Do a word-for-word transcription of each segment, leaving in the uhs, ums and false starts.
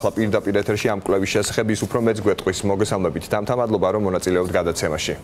პირდაპირ ეთერში ამ კვლევის შესახებ ის უფრო მეც გვეტყვის მოგესალმებით. Დამთა მადლობა რომ მონაწილეობთ გადაცემაში.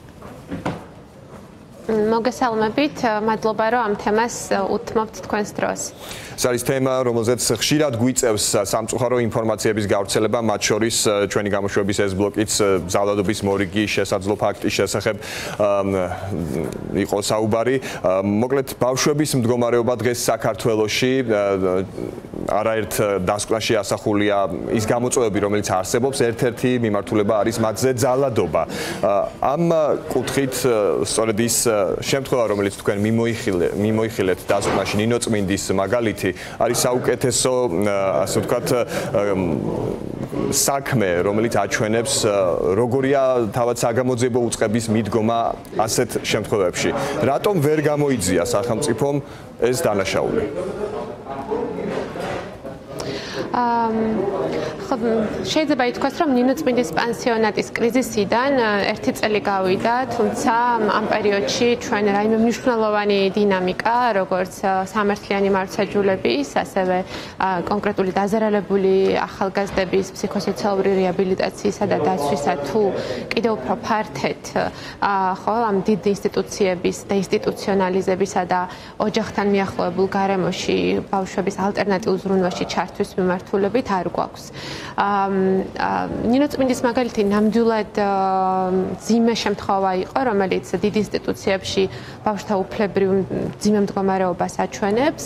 მოგესალმებით, მადლობა რომ ამ თემას უთმობთ თქვენს დროს. ეს არის თემა, რომელზეც ხშირად გვიწევს სამწუხარო ინფორმაციების გავრცელება, მათ შორის ჩვენი გამოშვების ეს ბლოკიც ძალადობის მორიგი შესაძლო ფაქტის შესახებ იყო საუბარი. მოკლედ, ბავშვების მდგომარეობა დღეს საქართველოში არაერთ დასკვნაში ასახულია ის გამოწვევები, რომელიც არსებობს, ერთ-ერთი მიმართულება არის მათზე ძალადობა. ამ კუთხით სწორედ ის შემთხვევა, რომელიც თქვენ მიმოიხილეთ დასკვნაში ნინო წმინდის მაგალითი არის საუკეთესო, ასე ვთქვათ, საქმე, რომელიც აჩვენებს როგორია თავად საგამოძიებო უწყების მიდგომა ასეთ შემთხვევებში. რატომ ვერ გამოიძია სახელმწიფომ ეს დანაშაული? შეიძლება ითქვას, რომ ნინო წმინდის პანსიონატის კრიზისიდან ერთი წელი გავიდა, თუმცა ამ პერიოდში ჩვენ რაიმე მნიშვნელოვანი დინამიკა, როგორც სამართლიანი მართლმსაჯულების, ასევე კონკრეტული დაზარალებული ახალგაზრდების ფსიქოსოციალური რეაბილიტაციისა და დაცვისა თუ კიდევ უფრო ფართედ ხო ამ დიდ ინსტიტუციების დეინსტიტუციონალიზებისა და ოჯახთან მიახლოებულ გარემოში ბავშვების ალტერნატიულ ზრუნვაში ჩართვის მიმართულებით არ გვაქვს. ნინო წმინდის მაგალითი ნამდვილად ძიმე შემთხვევა იყო, რომელიც დიდ ინსტიტუციებში ბავშვთა უფლებრივ ძიმე მდგომარეობას აჩვენებს.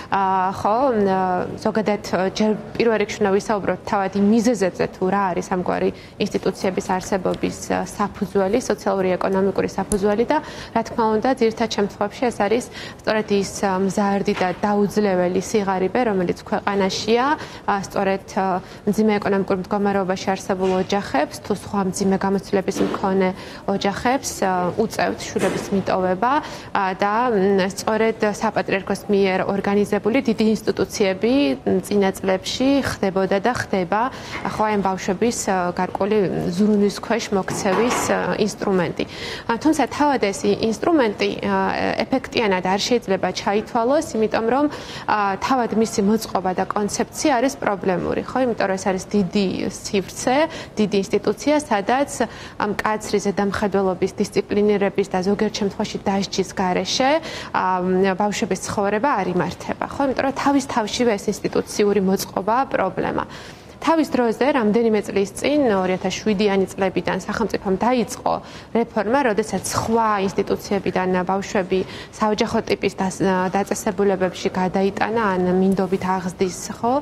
ხო, ზოგადად ჯერ პირველ რიგში უნდა ვისაუბროთ თავად იმ მიზეზებზე, თუ რა არის ამგვარი ინსტიტუციების არსებობის საფუძველი, სოციალური ეკონომიკური საფუძველი და რა თქმა უნდა, ძირითად შემთხვევაში ეს არის სწორედ ის მზარდი და დაუძლეველი სიღარიბე, რომელიც ქვეყანაშია, სწორედ მძიმე ეკონომიკურ მდგომარეობაში არსებულ ოჯახებს თუ სხვა მძიმე გამოცდილების მქონე ოჯახებს უწევთ შვილების მიტოვება და სწორედ საპატრიარქოს მიერ ორგანიზებული დიდი ინსტიტუციები წინა წლებში ხდებოდა და ხდება ხო ამ ბავშვების გარკვეული ზრუნვის ქვეშ მოქცევის ინსტრუმენტი. თუმცა თავად ეს ინსტრუმენტი ეფექტიანად არ შეიძლება ჩაითვალოს, იმიტომ რომ თავად მისი მოწყობა და კონცეფცია არის პრობლემური, ხო? იმიტომ რომ ეს არის დიდი სივრცე, დიდი ინსტიტუცია, სადაც ამ კაცრი ზედამხედველობის, დისციპლინირების და ზოგიერთ შემთხვევაში დასჯის გარეშე ბავშვების ცხოვრება არ იმართება, ხო? იმიტომ რომ თავის თავშივე ეს ინსტიტუციური მოწყობაა პრობლემა. თავის დროზე რამდენიმე წლის წინ ორი ათას შვიდიანი წლებიდან სახელმწიფომ დაიწყო რეფორმა, როდესაც სხვა ინსტიტუციებიდან ბავშვები საოჯახო ტიპის დაწესებულებებში გადაიტანა, ან მინდობით აღზრდის ხო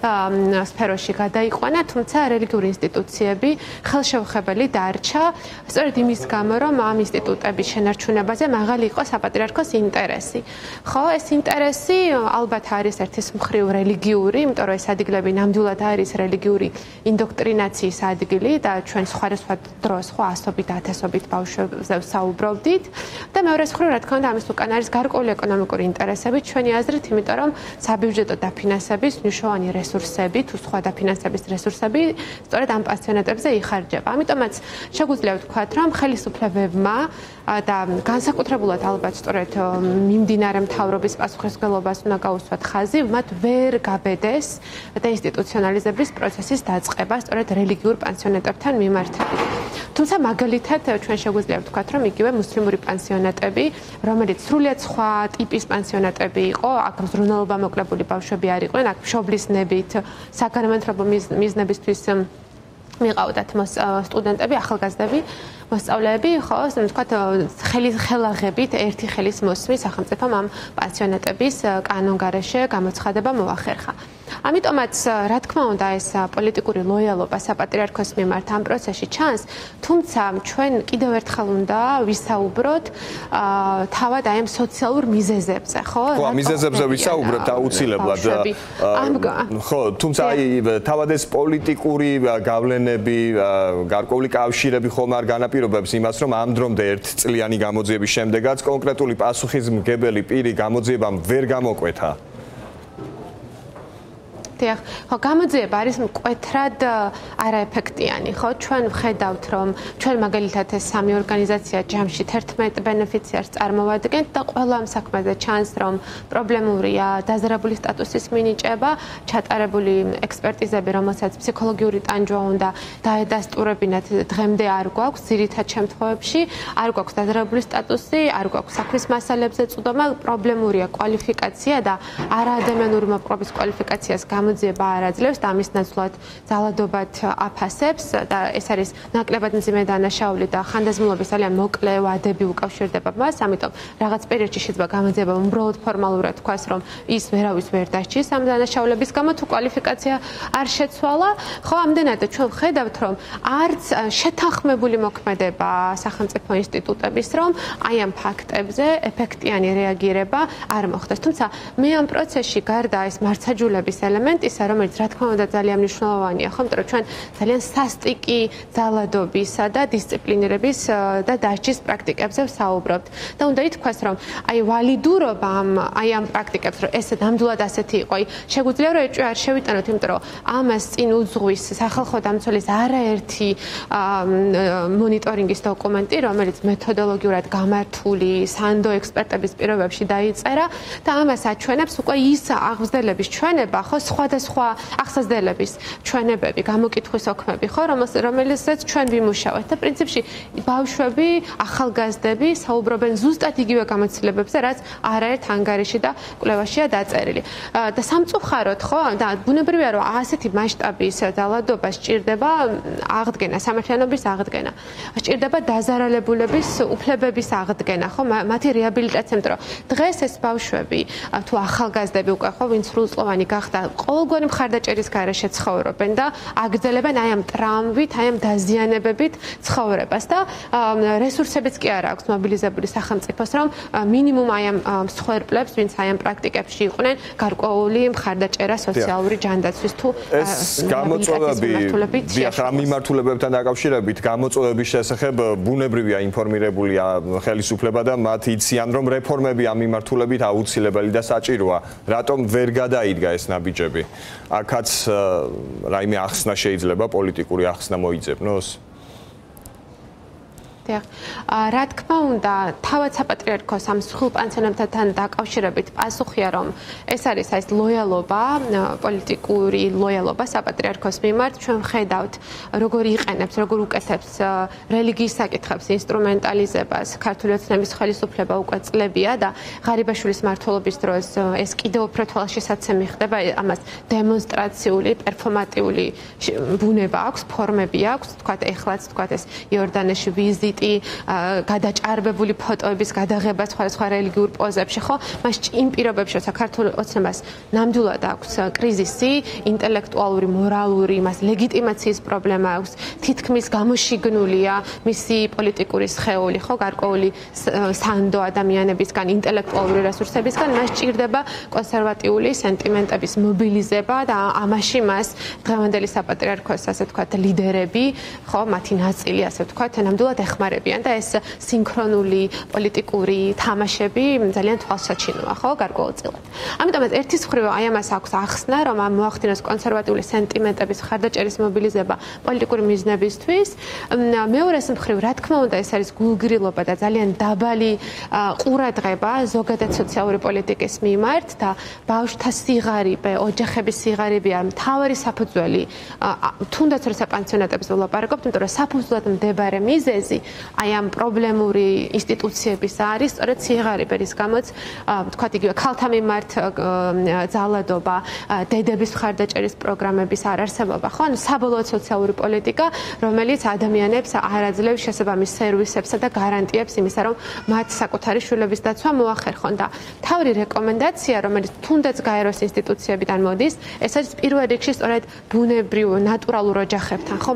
სფეროში გადაიყვანა, თუმცა რელიგიური ინსტიტუციები ხელშეუხებელი დარჩა, სწორედ იმის გამო, რომ ამ ინსტიტუტების შენარჩუნებაზე მაღალი იყო საპატრიარქოს ინტერესი. ხო, ეს ინტერესი ალბათ არის ერთის მხრივ რელიგიური, იმიტომ რომ ეს ადგილები ნამდვილად არის რელიგიური რელიგიური ინდოქტრინაციის ადგილი და ჩვენ სხვადასხვა დროს ხო ასობით ათასობით ბავშვებზე საუბრობდით და მეორე მხრივ რა თქმა უნდა ამის უკან არის გარკვეული ეკონომიკური ინტერესები ჩვენი აზრით, იმიტომ რომ საბიუჯეტო დაფინანსების მნიშვნელოვანი რესურსები თუ სხვა დაფინანსების რესურსები სწორედ ამ პანსიონატებზე იხარჯება. ამიტომაც შეგვიძლია ვთქვათ, რომ ხელისუფლებებმა და განსაკუთრებულად ალბათ სწორედ მიმდინარე მთავრობის პასუხისმგებლობას უნდა გაუსვათ ხაზი, მათ ვერ გაბედეს დეინსტიტუციონალიზების პროცესის დაწყება სწორედ რელიგიურ პანსიონატებთან მიმართებით. თუმცა მაგალითად ჩვენ შეგვიძლია ვთქვათ, რომ იგივე მუსლიმური პანსიონატები, რომელიც სრულიად სხვა ტიპის პანსიონატები იყო, აქ მზრუნველობა მოკლებული ბავშვები არ იყვნენ, აქ მშობლის ნებით საგანმანათლებლო მიზნებისთვის მიყავდათ სტუდენტები, ახალგაზრდები, მოსწავლეები, ხო, ვთქვათ, ხელაღებით ერთი ხელის მოსმის სახელმწიფომ ამ პანსიონატების კანონგარეშე გამოცხადება მოახერხა. ამიტომაც, რა თქმა უნდა, ეს პოლიტიკური ლოიალობა საპატრიარქოს მიმართ ამ პროცესში ჩანს, თუმცა ჩვენ კიდევ ერთხელ უნდა ვისაუბროთ თავად აი ამ სოციალურ მიზეზებზე, ხო? ხო, ამ მიზეზებზე ვისაუბრებთ აუცილებლად. ხო, თუმცა აი თავად ეს პოლიტიკური გავლენები, გარკვეული კავშირები ხომ არ განაპირობებს იმას, რომ ამ დრომდე ერთწლიანი გამოძიების შემდეგაც კონკრეტული პასუხისმგებელი პირი გამოძიებამ ვერ გამოკვეთა. დიახ, ხო, გამოძიება არის მკვეთრად არაეფექტიანი, ხო? ჩვენ ვხედავთ, რომ ჩვენ მაგალითად ეს სამი ორგანიზაცია ჯამში თერთმეტ ბენეფიციარს წარმოვადგენთ და ყველა ამ საქმეზე ჩანს, რომ პრობლემურია დაზარებული სტატუსის მინიჭება, ჩატარებული ექსპერტიზები, რომელსაც ფსიქოლოგიური ტანჯვა უნდა დაედასტურებინათ, დღემდე არ გვაქვს ძირითად შემთხვევებში, არ გვაქვს დაზარებული სტატუსი, არ გვაქვს საქმის მასალებზე წვდომა, პრობლემურია კვალიფიკაცია და არაადამიანური მოპყრობის კვალიფიკაციას გამოძიება არ აძლევს და ამის ნაცვლად ძალადობად აფასებს და ეს არის ნაკლებად მძიმე დანაშაული და ხანდაზმულობის ძალიან მოკლე ვადები უკავშირდება მას, ამიტომ რაღაც პერიოდში შეიძლება გამოძიება უბრალოდ ფორმალურად თქვას, რომ ის ვერავის ვერ დასჭის ამ დანაშაულების გამო თუ კვალიფიკაცია არ შეცვალა, ხო, ამდენად ჩვენ ვხედავთ, რომ არც შეთანხმებული მოქმედება სახელმწიფო ინსტიტუტების, რომ აი ამ ფაქტებზე ეფექტიანი რეაგირება არ მოხდეს. თუმცა მე ამ პროცესში გარდა ეს მარცაჯულების ელემენტისა, რომელიც რა თქმა უნდა ძალიან მნიშვნელოვანია, ხო, იმიტომ რომ ჩვენ ძალიან სასტიკი ძალადობისა და დისციპლინირების და დასჯის პრაქტიკებზე ვსაუბრობთ. და უნდა ითქვას, რომ აი ვალიდურობა ამ აი ამ პრაქტიკებს, რომ ეს ნამდვილად ასეთი იყო, აი შეგვიძლია რომ ეჭვი არ შევიტანოთ, იმიტომ რომ ამას წინ უძღვის სახალხო დამცველის არაერთი მონიტორინგის დოკუმენტი, რომელიც მეთოდოლოგიურად გამართული სანდო ექსპერტების პირობებში დაიწერა და ამას აჩვენებს უკვე ის აღზრდელების ჩვენება, ხო, სხვადასხვა აღსაზრდელების ჩვენებები, გამოკითხვის ოქმები, ხო, რომელსაც ჩვენ ვიმუშავებთ და პრინციპში ბავშვები, ახალგაზრდები საუბრობენ ზუსტად იგივე გამოცდილებებზე, რაც არაერთ ანგარიში და კვლევაშია დაწერილი. და სამწუხაროდ, ხო, და ბუნებრივია, რომ ასეთი მასშტაბის ძალადობა სჭირდება აღდგენა, სამართლიანობის აღდგენა. სჭირდება დაზარალებულების უფლებების აღდგენა, ხო, მათი რეაბილიტაცია, იმიტომ რომ დღეს ეს ბავშვები თუ ახალგაზრდები უკვე ხო, ვინც სრულწლოვანი გახდა, ყოველგვარი მხარდაჭერის გარეშე ცხოვრობენ და აგრძელებენ აი ამ ტრამვით, აი ამ დაზიანებებით ცხოვრებას და რესურსებიც კი არ აქვს მობილიზებული სახელმწიფოს, რომ მინიმუმ აი ამ მსხვერპლებს, ვინც აი ამ პრაქტიკებში იყვნენ, გარკვეული მხარდაჭერა სოციალური ჯანდაცვის თუ ეს გამოწვევები დიახ, ამ მიმართულებებთან დაკავშირებით გამოწვევების შესახებ ბუნებრივია ინფორმირებულია ხელისუფლება და მათ იციან, რომ რეფორმები ამ მიმართულებით აუცილებელი და საჭიროა. რატომ ვერ გადაიდგა ეს ნაბიჯები? აქაც რაიმე ახსნა შეიძლება, პოლიტიკური ახსნა მოიძებნოს? დიახ, რა თქმა უნდა, თავად საპატრიარქოს ამ სრულპანსიონებთან დაკავშირებით პასუხია, რომ ეს არის ეს ლოიალობა, პოლიტიკური ლოიალობა საპატრიარქოს მიმართ. ჩვენ ვხედავთ, როგორ იყენებს, როგორ უკეთებს რელიგიის საკითხებს, ინსტრუმენტალიზებას, ქართული ოცნების ხელისუფლება უკვე წლებია და ღარიბაშვილის მმართველობის დროს ეს კიდევ უფრო თვალშისაცემი ხდება, ამას დემონსტრაციული, პერფორმატიული ბუნება აქვს, ფორმები აქვს, თქვათ ეხლაც, თქვათ ეს იორდანეში ვიზიტი გადაჭარბებული ფოტოების გადაღება სხვადასხვა რელიგიურ პოზებში, ხო? მას იმ პირობებში საქართველოს ოცნებას ნამდვილად აქვს კრიზისი, ინტელექტუალური, მორალური, მას ლეგიტიმაციის პრობლემა აქვს, თითქმის გამოშიგნულია მისი პოლიტიკური სხეული, ხო, გარკვეული სანდო ადამიანებისგან, ინტელექტუალური რესურსებისგან, მას ჭირდება კონსერვატიული სენტიმენტების მობილიზება და ამაში მას დღევანდელი საპატრიარქოს, ასე ვთქვათ, ლიდერები, ხო, მათი ნაწილი, ასე ვთქვათ, ნამდვილად ეხმარებიან და ეს სინქრონული პოლიტიკური თამაშები ძალიან თვალსაჩინოა, ხო, გარკვეულწილად. ამიტომ ერთის მხრივ აი ამას აქვს ახსნა, რომ ამ მოახდინოს კონსერვატიული სენტიმენტების მხარდაჭერის მობილიზება პოლიტიკური მიზნებისთვის. მეორეს მხრივ, რა თქმა უნდა, ეს არის გულგრილობა და ძალიან დაბალი ყურადღება ზოგადად სოციალური პოლიტიკის მიმართ და ბავშვთა სიღარიბე, ოჯახების სიღარიბეა მთავარი საფუძველი, თუნდაც როცა პანსიონატებზე ვლაპარაკობთ, იმიტომ რომ საფუძვლად მდებარე მიზეზი აი ამ პრობლემური ინსტიტუციების არის სწორედ სიღარიბე, რის გამოც ვთქვათ იგივე ქალთა მიმართ ძალადობა, დედების მხარდაჭერის პროგრამების არარსებობა, ხო, ანუ საბოლოოდ სოციალური პოლიტიკა, რომელიც ადამიანებს არ აძლევს შესაბამის სერვისებსა და გარანტიებს იმისა, რომ მათ საკუთარი შვილების დაცვა მოახერხონ და თავი რეკომენდაცია, რომელიც თუნდაც გაეროს ინსტიტუციებიდან მოდის, ეს არის პირველ რიგში სწორედ ბუნებრივ, ნატურალურ ოჯახებთან, ხო, მათ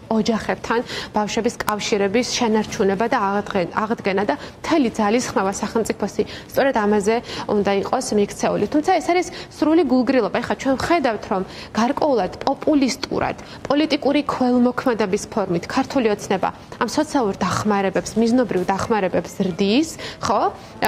ოჯახებთან ბავშვების კავშირების შენარჩუნება და აღდგენა და მთელი ძალისხმევა სახელმწიფოსი სწორედ ამაზე უნდა იყოს მიქცეული. თუმცა ეს არის სრული გულგრილობა. ეხლა ჩვენ ვხედავთ, რომ გარკვეულად პოპულისტურად, პოლიტიკური ქველმოქმედების ფორმით ქართული ოცნება ამ სოციალურ დახმარებებს, მიზნობრივ დახმარებებს რდის, ხო?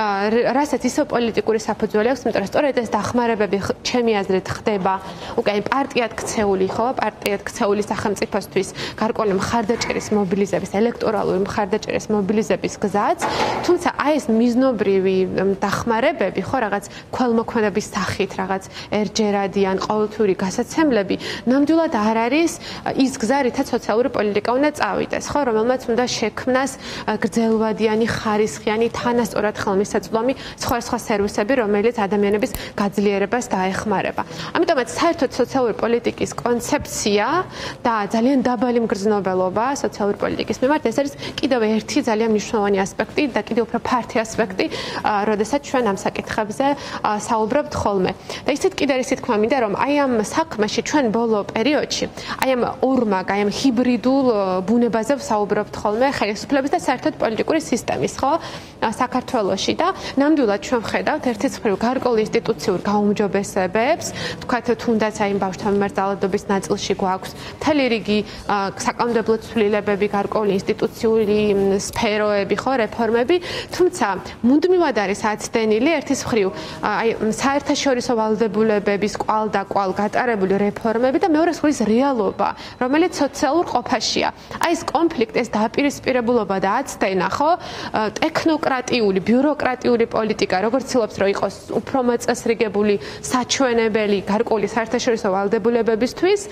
რასაც ისო პოლიტიკური საფუძველი აქვს, იმიტომ რომ სწორედ ეს დახმარებები ჩემი აზრით ხდება უკვე პარტიად ქცეული, ხო? პარტიად ქცეული სახელმწიფოსთვის გარკვეული მხარდაჭერის მობილიზების, ელექტორალური მხარდაჭერის მობილიზების გზაც, თუმცა აი ეს მიზნობრივი დახმარებები, ხო, რაღაც ქველმოქმედების სახით, რაღაც ერჯერადიან, ყოველთვიური გასაცემლები, ნამდვილად არ არის ის გზა, რითაც სოციალური პოლიტიკა უნდა წავიდეს, ხო, რომელმაც უნდა შექმნას გრძელვადიანი, ხარისხიანი, თანასწორად ხელმისაწვდომი სხვადასხვა სერვისები, რომელიც ადამიანების გაძლიერებას დაეხმარება. ამიტომაც საერთოდ სოციალური პოლიტიკის კონცეფცია და ძალიან დაბალი მგრძნობელობა სოციალური პოლიტიკის მიმართ ეს არის კიდევ ერთი ძალიან მნიშვნელოვანი ასპექტი და კიდევ უფრო ფართი ასპექტი, როდესაც ჩვენ ამ საკითხებზე საუბრობთ ხოლმე. და ისეთ კიდევ ისეთი თქმა მინდა, რომ აი ამ საქმეში ჩვენ ბოლო პერიოდში, აი ამ ორმაგ, აი ამ ჰიბრიდულ ბუნებაზე ვსაუბრობთ ხოლმე ხელისუფლების და საერთოდ პოლიტიკური სისტემის, ხო, საქართველოში და ნამდვილად ჩვენ ვხედავთ ერთის მხრივ გარკვეულ ინსტიტუციურ გაუმჯობესებებს, თქვათ თუნდაც აი ბავშვთა მიმართ ძალადობის ნაწილში გვაქვს მთელი რიგი საკანონმდებლო ცვლილებები, გარკვეული ინსტიტუციური სფეროები, ხო, რეფორმები, თუმცა მუდმივად არის აცდენილი ერთის მხრივ აი საერთაშორისო ვალდებულებების კვალ და კვალ გატარებული რეფორმები და მეორე მხრივ რეალობა, რომელიც სოციალურ ყოფაშია. აი ეს კონფლიქტი, ეს დაპირისპირებულობა და აცდენა, ხო, ტექნოკრატიული, ბიუროკრატიული პოლიტიკა, როგორც ცდილობს რომ იყოს უფრო მოწესრიგებული, საჩვენებელი, გარკვეული საერთაშორისო ვალდებულებებისთვის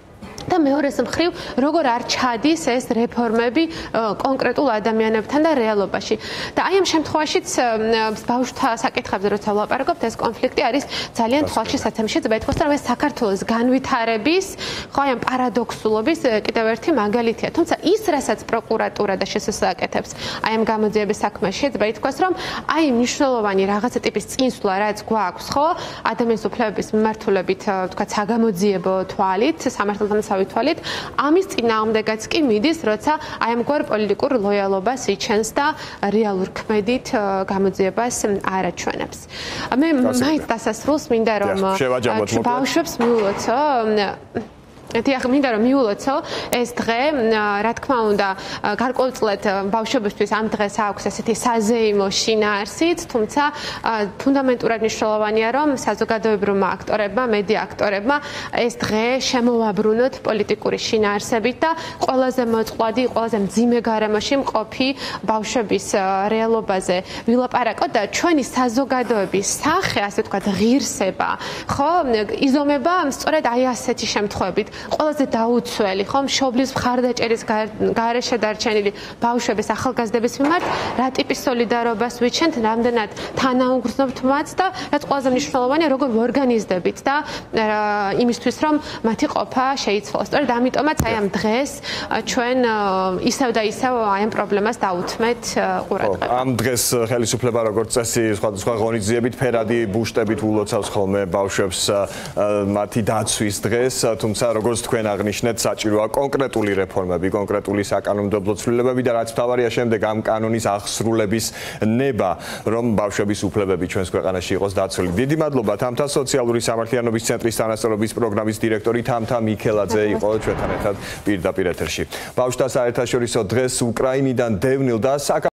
და მეორეს მხრივ როგორ არ ჩადის ეს რეფორმები კონკრეტულ ადამიანებთან და რეალობაში. და აი ამ შემთხვევაშიც ბავშვთა საკითხებზე როცა ვლაპარაკობთ, ეს კონფლიქტი არის ძალიან თვალში საცემი. შეიძლება ითქვას, რომ ეს საქართველოს განვითარების, ხო, აი ამ პარადოქსულობის კიდევ ერთი მაგალითია. თუმცა ის, რასაც პროკურატურა და შესაძლოა აკეთებს, აი ამ გამოძიების საქმეში, შეიძლება ითქვას, რომ აი მნიშვნელოვანი რაღაცა ტიპის წინსვლა, რაც გვაქვს, ხო, ადამიანის უფლებების მიმართულებით, თქვათ, საგამოძიებო თვალით, სამართალდამცავი თვალით, ამის წინააღმდეგაც კი მიდის, როცა აი ამგვარ პოლიტიკურ ლოიალობას იჩენს და რეალურ ქმედით გამოძიებას არ აჩვენებს. მე მაინც დასასრულს მინდა რომ ბავშვებს მიულოცო დიახ, მინდა რომ მიულოცო ეს დღე, რა თქმა უნდა, გარკვეულწილად ბავშვებისთვის ამ დღეს აქვს ესეთი საზეიმო შინაარსით, თუმცა ფუნდამენტურად მნიშვნელოვანია, რომ საზოგადოებრივმა აქტორებმა, მედია აქტორებმა ეს დღე შემოვაბრუნოთ პოლიტიკური შინაარსებით და ყველაზე მოწყვლადი, ყველაზე მძიმე გარემოში მყოფი ბავშვების რეალობაზე ვილაპარაკოთ და ჩვენი საზოგადოების სახე, ასე ვთქვათ, ღირსება, ხო, იზომება სწორედ აი ასეთი შემთხვევებით. ყველაზე დაუცველი, ხო, მშობლის მხარდაჭერის გარეშე დარჩენილი ბავშვების ახალგაზრდების მიმართ რა ტიპის სოლიდარობას ვიჩენთ, რამდენად თანაუგრძნობთ მათ და რაც ყველაზე მნიშვნელოვანია, როგორ ვორგანიზდებით და იმისთვის, რომ მათი ყოფა შეიცვალოს. სწორედ ამიტომაც აი ამ დღეს ჩვენ ისევ და ისევ აი ამ პრობლემას დაუთმეთ ყურადღება. ამ დღეს ხელისუფლება როგორც წესი სხვადასხვა ღონისძიებით, ფერადი ბუშტებით ულოცავს ხოლმე ბავშვებს მათი დაცვის დღეს, თუმცა როგორც თქვენ აღნიშნეთ, საჭიროა კონკრეტული რეფორმები, კონკრეტული საკანონმდებლო ცვლილებები და რაც მთავარია შემდეგ ამ კანონის აღსრულების ნება, რომ ბავშვების უფლებები ჩვენს ქვეყანაში იყოს დაცული. დიდი მადლობა თამთა სოციალური სამართლიანობის ცენტრის თანასწორობის პროგრამის დირექტორი თამთა მიქელაძე იყო ჩვენთან ერთად პირდაპირ ეთერში. ბავშვთა საერთაშორისო დღეს უკრაინიდან დევნილ და